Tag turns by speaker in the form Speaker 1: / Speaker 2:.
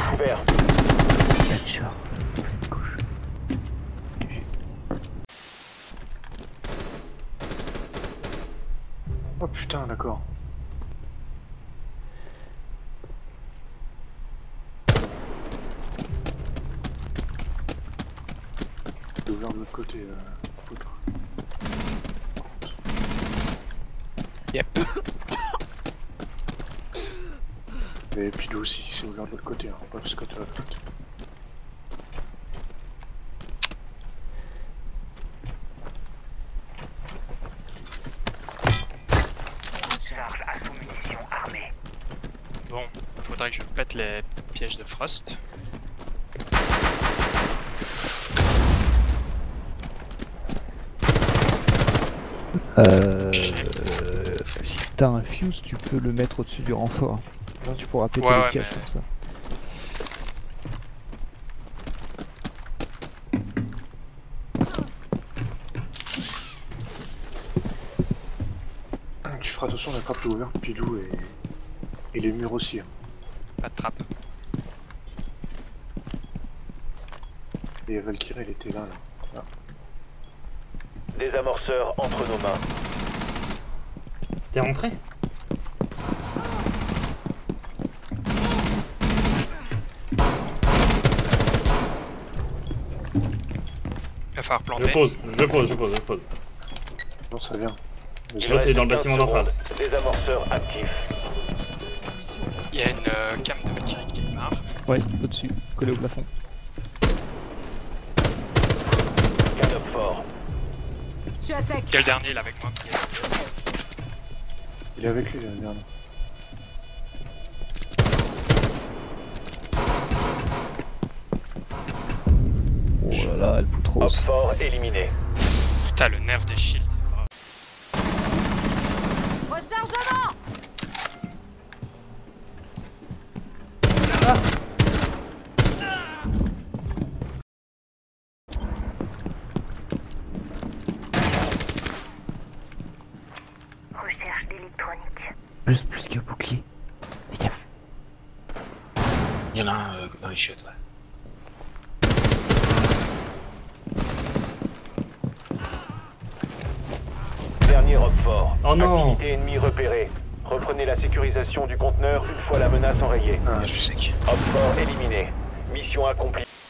Speaker 1: découvert.
Speaker 2: Catcher. Gauche.
Speaker 3: Oh putain, d'accord. C'est ouvert de l'autre côté, autre.
Speaker 4: Yep.
Speaker 3: Et puis lui aussi, c'est ouvert de l'autre côté, hein, pas de ce côté-là.
Speaker 1: Charge à sous-munition armée.
Speaker 4: Bon, il faudrait que je pète les pièges de Frost.
Speaker 2: Si t'as un fuse, tu peux le mettre au-dessus du renfort. Là, tu pourras péter les pièges comme ça.
Speaker 3: Tu feras attention, la trappe est ouverte, Pilou, et les murs aussi. Hein.
Speaker 4: Pas de trappe.
Speaker 3: Et Valkyrie, elle était là. Là.
Speaker 1: Des amorceurs entre nos mains.
Speaker 5: T'es rentré?
Speaker 4: Il va falloir planter.
Speaker 5: Je pose.
Speaker 3: Non, ça vient.
Speaker 5: L'autre est dans le bâtiment d'en face.
Speaker 1: Des amorceurs actifs.
Speaker 4: Il y a une cam de Valkyrie qui démarre.
Speaker 2: Ouais, au-dessus, collé au plafond.
Speaker 1: Canop fort.
Speaker 6: Je suis à sec.
Speaker 4: Quel dernier là avec moi?
Speaker 3: Il est avec lui, la merde.
Speaker 2: Oh là là, elle poutre trop.
Speaker 1: Hop fort éliminé.
Speaker 4: Putain, le nerf des shields.
Speaker 6: Rechargement.
Speaker 1: Recherche d'électronique.
Speaker 2: Plus qu'il y a bouclier. Fais gaffe.
Speaker 7: Il y en a un dans les chiottes, ouais.
Speaker 1: Dernier hop fort.
Speaker 5: Oh non.
Speaker 1: Activité ennemie repérée. Reprenez la sécurisation du conteneur une fois la menace enrayée.
Speaker 7: Je suis sec.
Speaker 1: Hop fort éliminé. Mission accomplie.